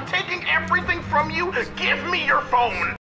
I'm taking everything from you. Give me your phone.